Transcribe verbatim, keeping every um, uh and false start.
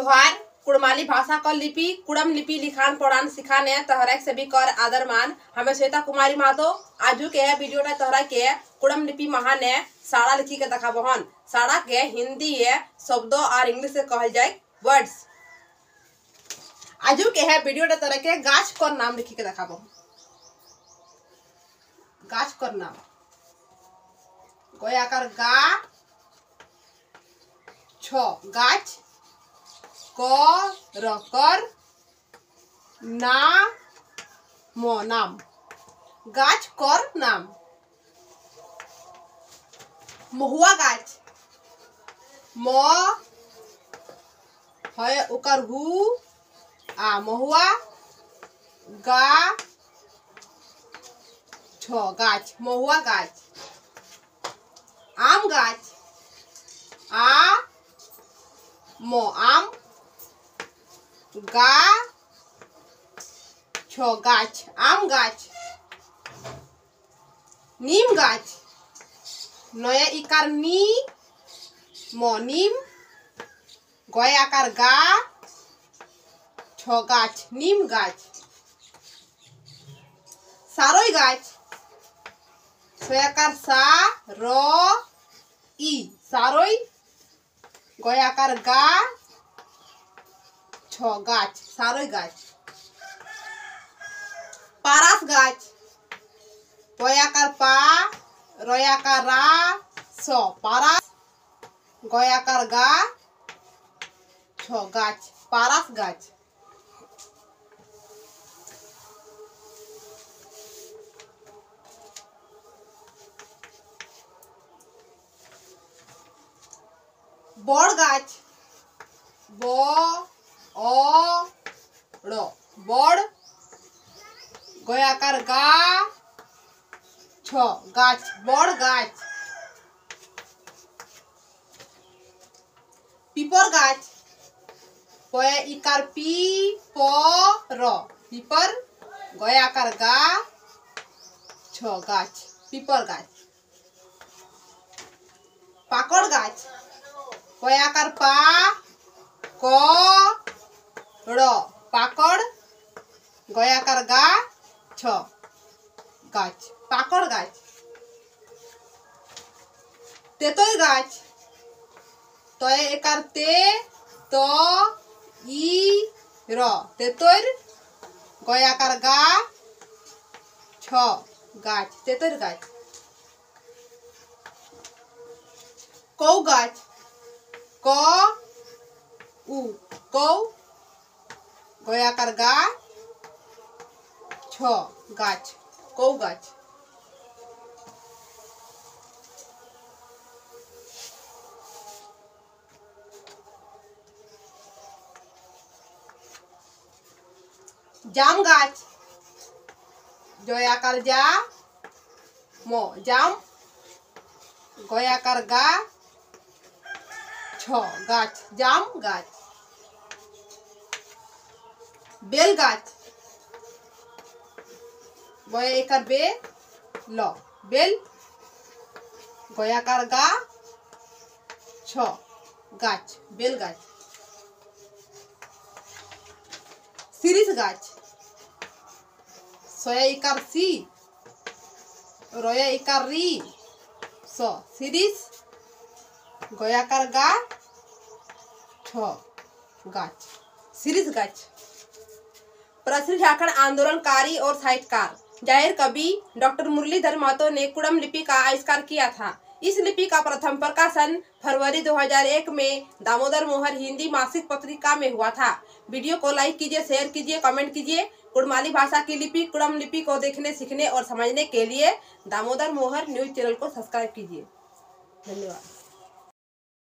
त्योहार कुड़माली भाषा क लिपि कुड़म लिपि लिखान पढ़ान सिखाने तहरा से भी कर आदर मान हमें श्वेता कुमारी मातो आजू के वीडियो ने तहरा के कुड़म लिपि महाने साड़ा लिखी के देखा बहन साड़ा के हिंदी है शब्दों और इंग्लिश से कहल जाए वर्ड्स। आजू के है वीडियो ने तरह के गाछ कर नाम लिखी के देखा बहन गाछ कर नाम गोया कर गा छो गाछ कर कर ना मो नाम गाछ कर नाम महुआ गाछ मो है उकर हु आ महुआ गा छो गाछ महुआ गाछ आम गाछ आ मो आम गा छो गाछ आम गाछ नीम गाछ नया इकार नी मो नीम गय आकार गा छो गाछ नीम गाछ सारोई गाछ सोयाकार सा रो ई सारोई गय आकार गा छो गाछ सारोई गाछ पारास गाछ पयाकार पा रोयाकार रा सो पारास गयाकार गा छो गाछ पारास गाछ बड़ गाछ बो ओ रो बड़ गयाकार गा छो गाछ बड़ गाछ पीपर गाछ पय इकार पी प र पीपर गयाकार गा छो गाछ पीपर गाछ पाकड़ गाछ पयाकार पा क ड़ पाकड़ गयाकार गा छ गाछ पाकड़ गाछ तेतोई गाछ तय एकार ते तो ई र तेतोर गयाकार गा छ गाछ तेतोर गाछ कौ गाछ क उ कौ गयाकार गा छ गाछ कौ गाछ जाम गाछ जयाकार जा मो जाम गयाकार गा छ गाछ जाम गाछ बेल गाछ बय एकर बे ल बेल गयाकार गा छ गाछ बेल गाछ सिरिस गाछ सोया इकार सी रोया इकार री सो सिरिस गयाकार गा छ गाछ सिरिस गाछ। प्रसिद्ध झारखंड आंदोलनकारी और साहित्यकार जाहिर कवि डॉक्टर मुरलीधर महतो ने कुड़म लिपि का आविष्कार किया था। इस लिपि का प्रथम प्रकाशन फरवरी दो हज़ार एक में दामोदर मोहर हिंदी मासिक पत्रिका में हुआ था। वीडियो को लाइक कीजिए, शेयर कीजिए, कमेंट कीजिए। कुड़माली भाषा की लिपि कुड़म लिपि को देखने, सीखने और समझने के लिए दामोदर मोहर न्यूज चैनल को सब्सक्राइब कीजिए। धन्यवाद।